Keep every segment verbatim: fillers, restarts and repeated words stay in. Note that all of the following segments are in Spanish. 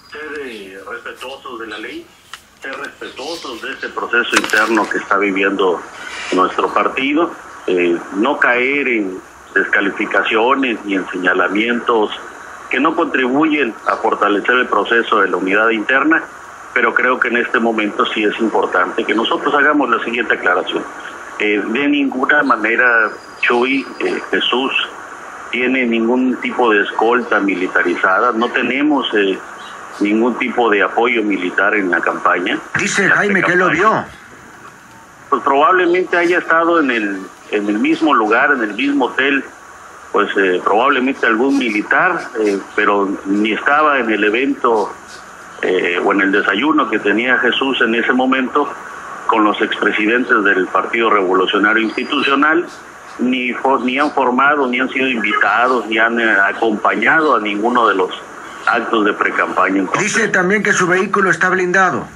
ser eh, respetuosos de la ley, ser respetuosos de este proceso interno que está viviendo nuestro partido, eh, no caer en descalificaciones ni en señalamientos que no contribuyen a fortalecer el proceso de la unidad interna, pero creo que en este momento sí es importante que nosotros hagamos la siguiente aclaración. Eh, de ninguna manera, Chuy, eh, Jesús, tiene ningún tipo de escolta militarizada, no tenemos eh, ningún tipo de apoyo militar en la campaña. Dice Jaime que lo vio. Pues probablemente haya estado en el, en el mismo lugar, en el mismo hotel, pues eh, probablemente algún militar, eh, pero ni estaba en el evento eh, o en el desayuno que tenía Jesús en ese momento con los expresidentes del Partido Revolucionario Institucional, ni, for, ni han formado, ni han sido invitados, ni han eh, acompañado a ninguno de los actos de precampaña. Entonces, dice también que su vehículo está blindado.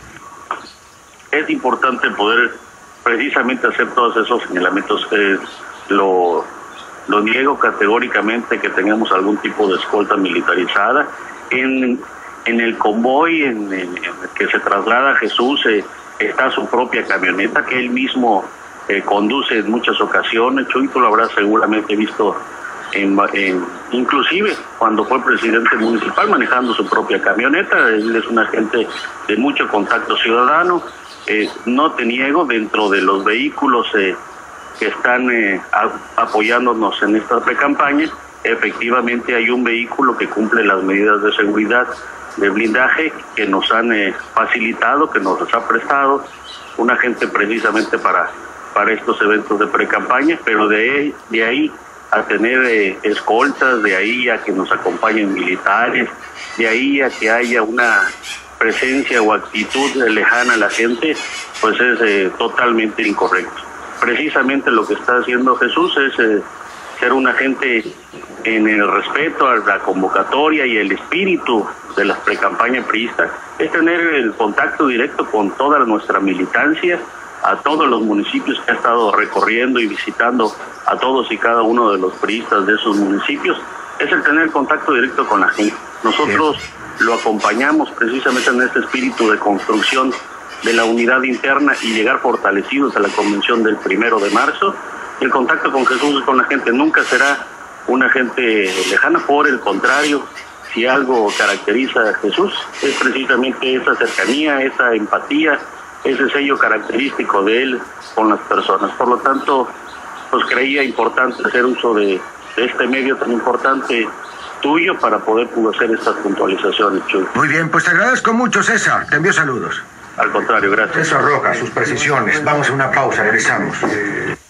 Es importante poder precisamente hacer todos esos señalamientos. Eh, lo, lo niego categóricamente que tengamos algún tipo de escolta militarizada. En, en el convoy en, en, en el que se traslada Jesús eh, está su propia camioneta que él mismo eh, conduce en muchas ocasiones. Chuy, tú lo habrás seguramente visto En, en, inclusive cuando fue presidente municipal manejando su propia camioneta. Él es un agente de mucho contacto ciudadano. Eh, no te niego, dentro de los vehículos eh, que están eh, a, apoyándonos en esta precampaña, efectivamente hay un vehículo que cumple las medidas de seguridad de blindaje que nos han eh, facilitado, que nos ha prestado un agente precisamente para, para estos eventos de precampaña, pero de, de ahí a tener eh, escoltas, de ahí a que nos acompañen militares, de ahí a que haya una presencia o actitud lejana a la gente, pues es eh, totalmente incorrecto. Precisamente lo que está haciendo Jesús es eh, ser un agente en el respeto a la convocatoria y el espíritu de las precampañas priistas, es tener el contacto directo con toda nuestra militancia, a todos los municipios que ha estado recorriendo y visitando a todos y cada uno de los priistas de esos municipios, es el tener contacto directo con la gente. Nosotros lo acompañamos precisamente en este espíritu de construcción de la unidad interna y llegar fortalecidos a la convención del primero de marzo. El contacto con Jesús y con la gente nunca será una gente lejana, por el contrario, si algo caracteriza a Jesús es precisamente esa cercanía, esa empatía, ese sello característico de él con las personas. Por lo tanto, pues creía importante hacer uso de, de este medio tan importante tuyo para poder hacer estas puntualizaciones, Chuy. Muy bien, pues te agradezco mucho, César. Te envío saludos. Al contrario, gracias. César Rojas, sus precisiones. Vamos a una pausa, regresamos.